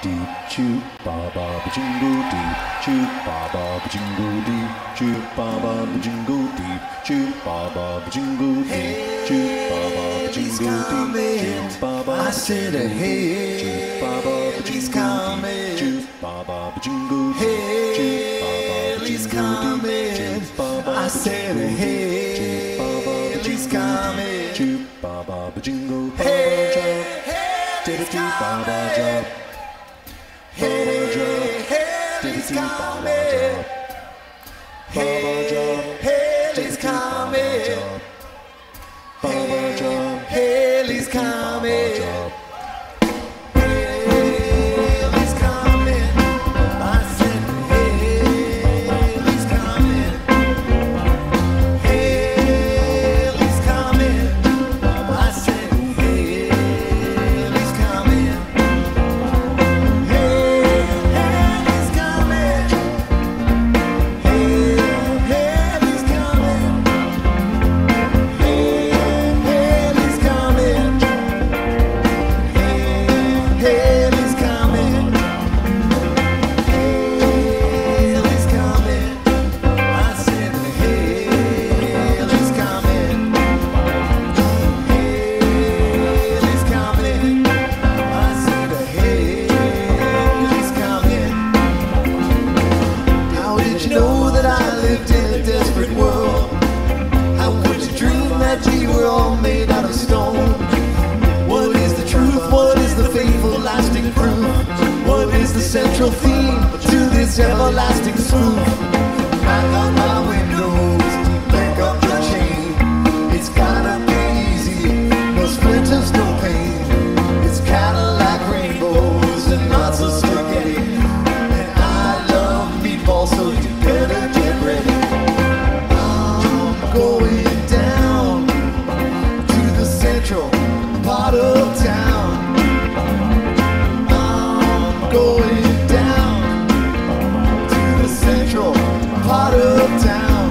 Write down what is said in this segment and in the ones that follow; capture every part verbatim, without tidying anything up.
dee, choo ba ba ba jingle dee, choo ba ba ba jingle dee, choo ba ba ba jingle dee, choo ba ba ba jingle dee, choo ba ba ba jingle dee, choo ba ba. I said, hey, choo ba ba ba he's jingle coming. dee, choo ba ba ba jingle dee, Hey, choo ba ba ba he's jingle dee, coming. choo ba ba I ba said, jingle dee, hey, choo ba ba ba he's jingle coming. dee, choo ba ba ba jingle ba Hey, jump, did it do ba ba jump, ba ba jump. He's Ba coming. ba jump, He's coming. ba ba jump, He's ba ba coming. jump. He's coming. I said, he's coming. He's coming. I said, he's coming. He's coming. He's coming. He's coming. Haley's coming. Haley's coming. I said, Haley's coming. Haley's coming. I said, Haley's coming. How did you know that I lived in a desperate world? How could you dream that we were all made out of stone? What is the truth? What is the faithful, lasting proof? What is the central theme to this everlasting spoof? Knock on my windows, pick up your chain. It's gotta be easy, no splinters, no pain. It's Cadillac rainbows and lots of spaghetti. And I love meatballs, so you better get ready. I'm going down to the central part of town. I'm going down to the central part of town.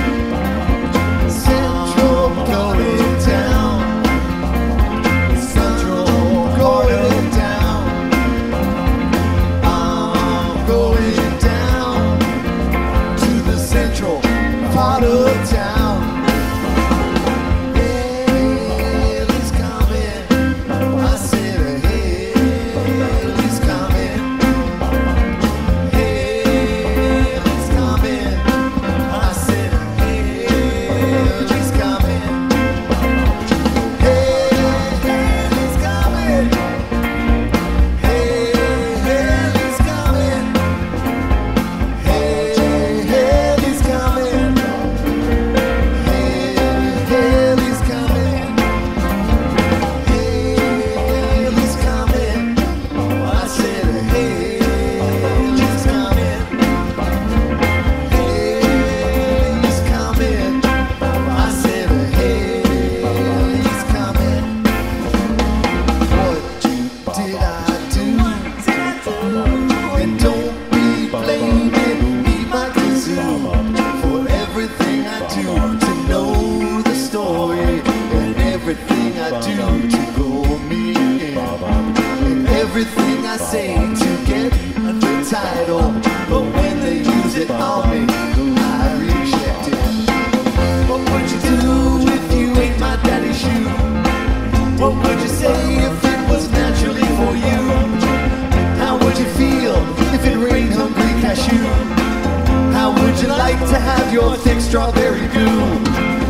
Central going down. Central going down. I'm going down to the central part of town. Haley's coming. I said, Haley's coming. Haley's coming. I said, Haley's coming. Haley's coming. Haley's coming. Haley's coming. Haley's coming. Haley's coming. I said, Haley's coming. Haley's coming. I said, Haley's coming. What did I do? And don't be blaming me, my kazoo, for everything I do to know the story, and everything I do to go me in, and everything I say to get the title. But when they use it on me, I reject it. What would you do if you ate my daddy's shoe? What would you say if it was naturally for you? How would you feel if it rained hungry cashew? How would you like to have your thick strawberry goo?